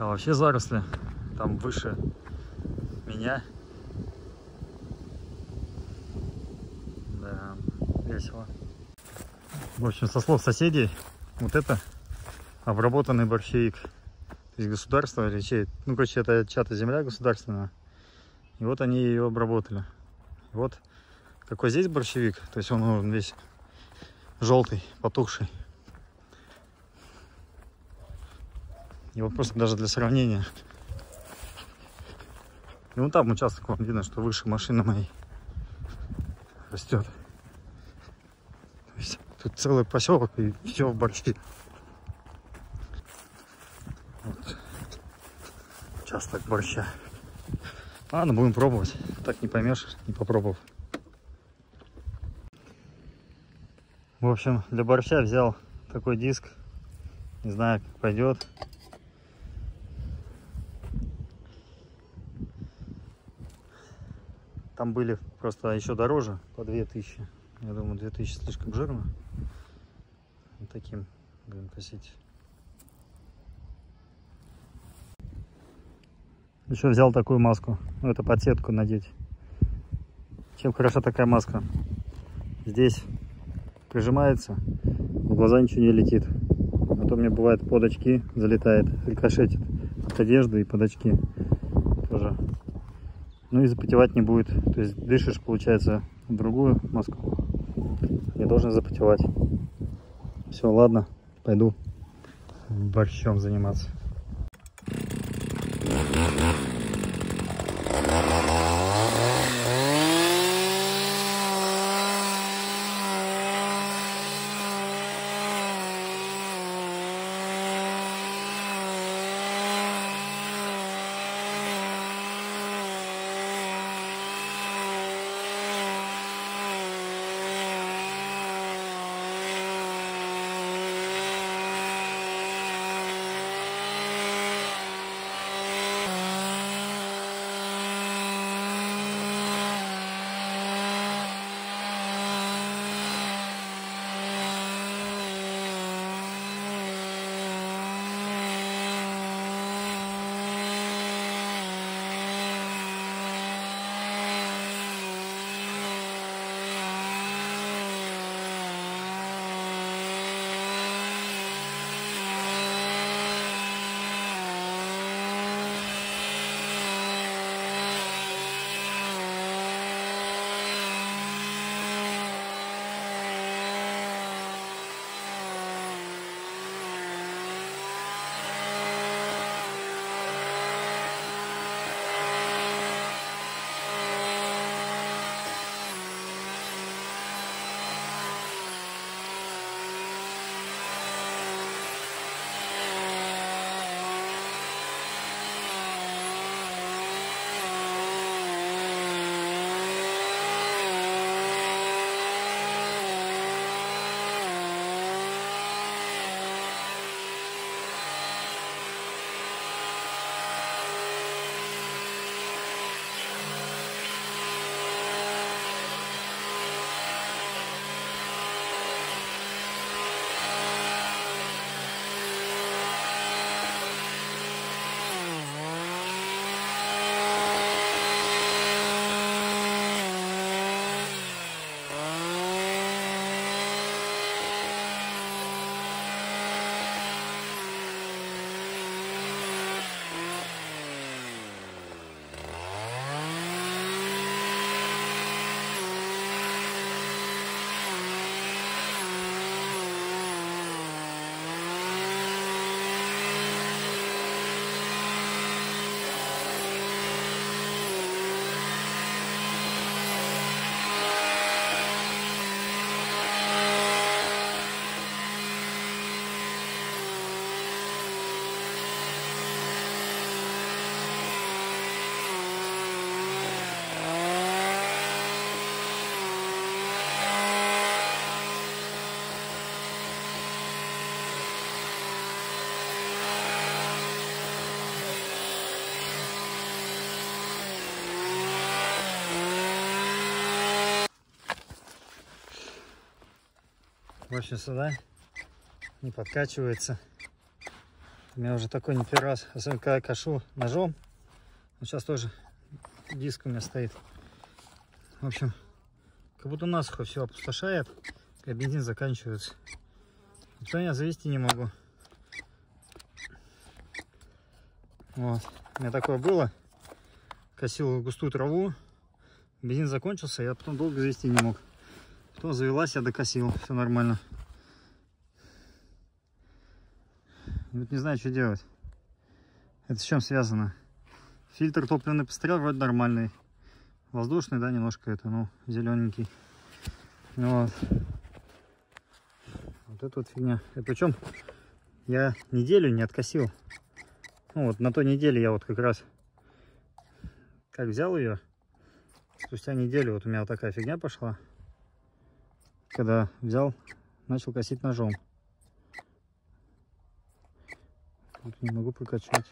А вообще заросли там выше меня. Да, весело. В общем, со слов соседей, вот это обработанный борщевик. То есть государство или чей? Ну, короче, это чья-то земля государственная. И вот они ее обработали. И вот какой здесь борщевик. То есть он весь желтый, потухший. И вот просто даже для сравнения. И вон там участок, вон видно, что выше машины моей растет. То есть тут целый поселок и все в борщи. Вот. Участок борща. Ладно, будем пробовать. Так не поймешь, не попробовав. В общем, для борща взял такой диск. Не знаю, как пойдет. Там были просто еще дороже, по 2000. Я думаю, 2000 слишком жирно. Вот таким будем косить. Еще взял такую маску. Ну, это под сетку надеть. Чем хороша такая маска? Здесь прижимается, в глаза ничего не летит. А то мне бывает под очки залетает, рикошетит от одежды и под очки тоже. Ну и запотевать не будет. То есть дышишь, получается, в другую маску. Не должен запотевать. Все, ладно, пойду борщом заниматься. В общем, сюда не подкачивается. У меня уже такой не первый раз, особенно когда я кашу ножом. Вот сейчас тоже диск у меня стоит. В общем, как будто насухо все опустошает, когда бензин заканчивается. Никто я завести не могу. Вот. У меня такое было. Косил густую траву, бензин закончился, я потом долго завести не мог. Потом завелась, я докосил, все нормально. И вот не знаю, что делать. Это с чем связано? Фильтр топливный посмотрел, вроде нормальный. Воздушный, да, немножко это, ну, зелененький. Вот. Вот это вот фигня. И причем я неделю не откосил. Ну вот на той неделе я вот как раз как взял ее. Спустя неделю вот у меня вот такая фигня пошла. Когда взял, начал косить ножом. Вот не могу прокачать.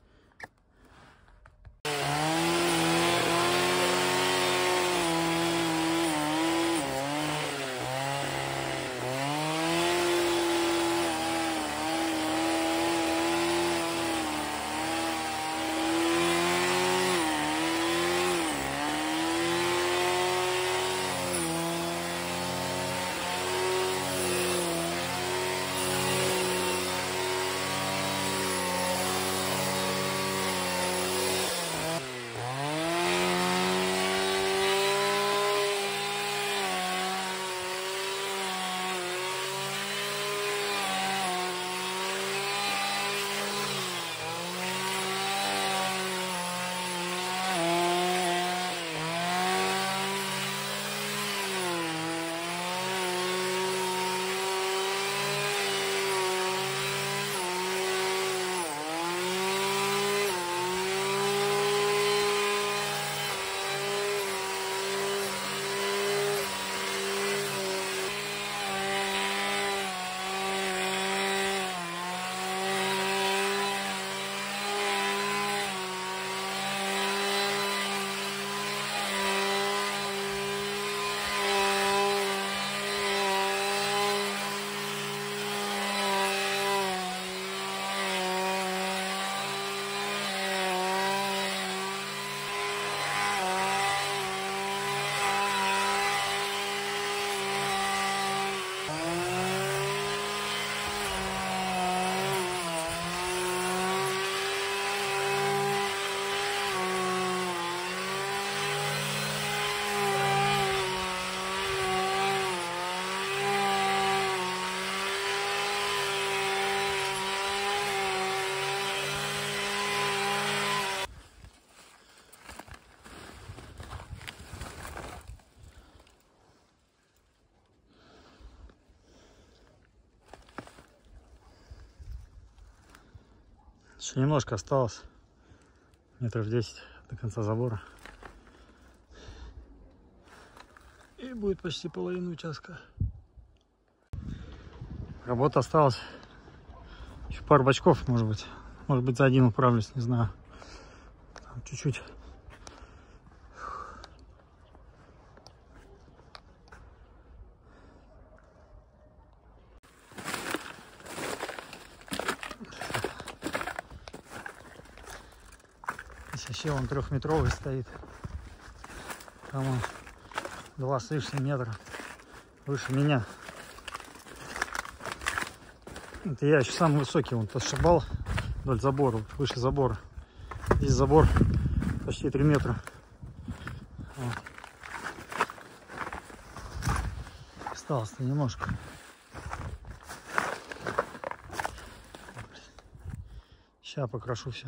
Еще немножко осталось. Метров 10 до конца забора. И будет почти половина участка. Работа осталась. Еще пару бачков, может быть. Может быть, за один управлюсь, не знаю. Там чуть-чуть. Вообще он 3-метровый стоит. Там он 2 с лишним метра выше меня. Это я еще самый высокий, он подшибал вдоль забора, выше забора. Здесь забор почти 3 метра. Вот. Осталось-то немножко. Сейчас покрашу все.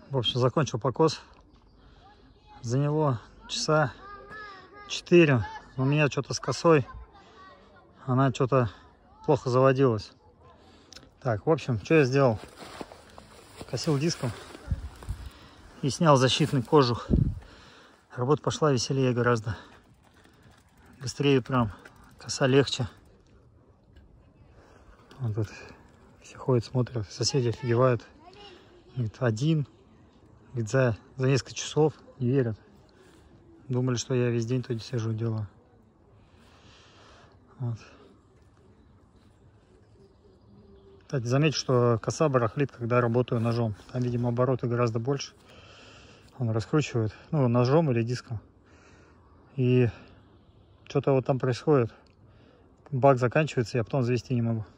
В общем, закончил покос. За него часа 4. У меня что-то с косой. Она что-то плохо заводилась. Так, в общем, что я сделал? Косил диском и снял защитный кожух. Работа пошла веселее гораздо. Быстрее прям. Коса легче. Вот тут все ходят, смотрят. Соседи офигевают. Говорит, один. Говорит, за несколько часов. Не верят. Думали, что я весь день тут сижу, делаю. Вот. Кстати, заметь, что коса барахлит, когда работаю ножом. Там, видимо, обороты гораздо больше. Он раскручивает, ну, ножом или диском. И что-то вот там происходит. Бак заканчивается, я потом завести не могу.